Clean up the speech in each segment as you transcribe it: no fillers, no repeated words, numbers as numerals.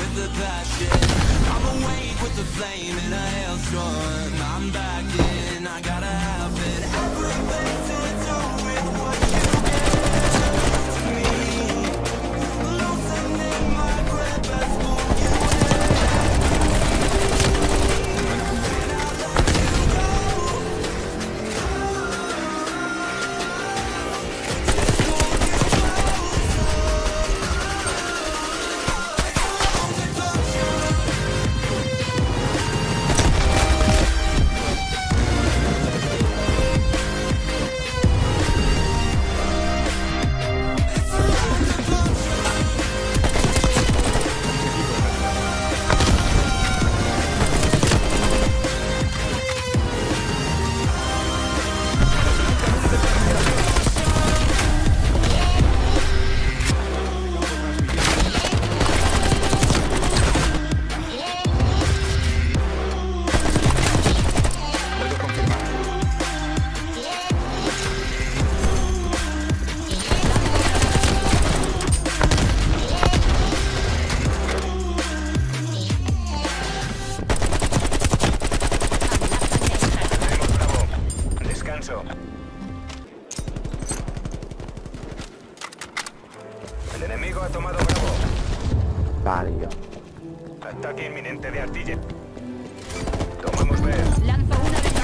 El enemigo ha tomado Bravo. Vale, yo. Ataque inminente de artillería. Tomamos B. Lanzo una de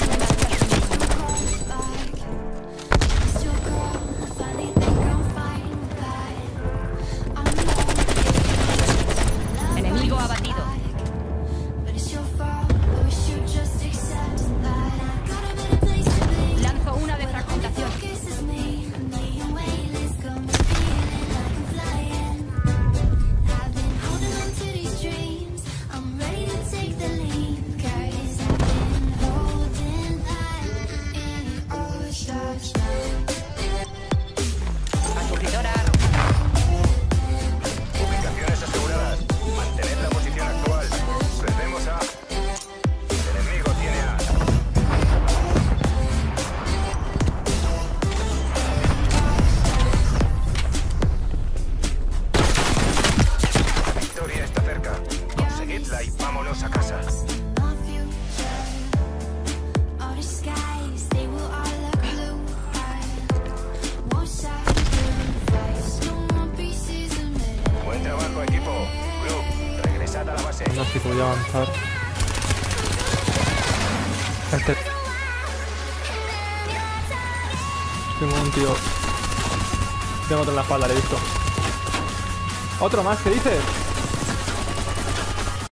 enemigo abatido. Lanzo una de fragmentación. Aturdidora arrojada. Ubicaciones aseguradas. Mantened la posición actual. Perdemos A. El enemigo tiene A. La victoria está cerca. Conseguidla y vámonos a casa. Buen trabajo, equipo. Club, regresad a la base. No sé si voy a avanzar. Tengo un tío. Tengo otro en la espalda, le he visto. ¿Otro más? ¿Qué dices?